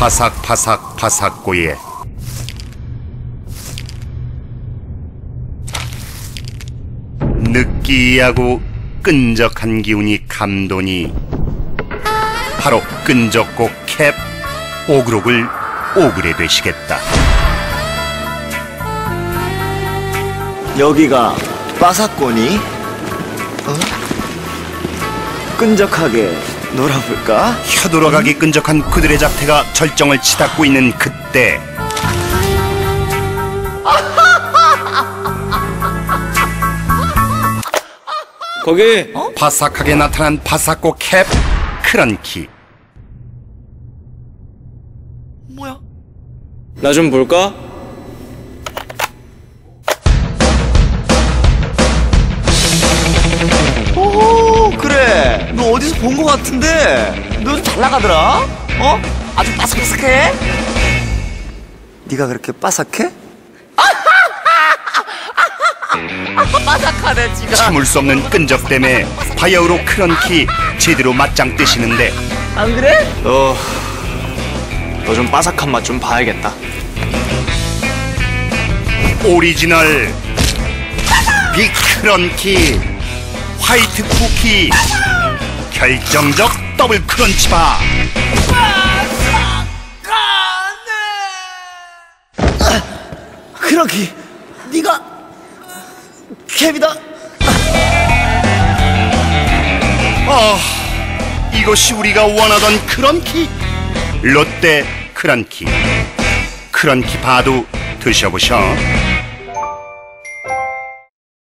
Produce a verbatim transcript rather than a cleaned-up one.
바삭바삭 바삭고에 느끼하고 끈적한 기운이 감도니 바로 끈적고 캡 오그록을 오그레 되시겠다. 여기가 바삭고니? 어? 끈적하게 놀아볼까? 혀돌아가기 끈적한 그들의 작태가 절정을 치닫고 있는 그때 거기 어? 바삭하게 나타난 바삭고 캡 크런키. 뭐야? 나 좀 볼까? 오, 그래. 너 어디서 본 것 같은데? 너 잘 나가더라? 어? 아주 바삭바삭해? 네가 그렇게 바삭해? 바삭하네 지금. 참을 수 없는 끈적됨에 바야흐로 크런키 제대로 맞짱 뜨시는데 안 그래? 너... 너 좀 바삭한 맛 좀 봐야겠다. 오리지널 빅 크런키 화이트 쿠키 결정적 더블 크런치 바. 크런키, 네가 캡이다. 아, 이것이 우리가 원하던 크런키. 롯데 크런키. 크런키 바도 드셔보셔.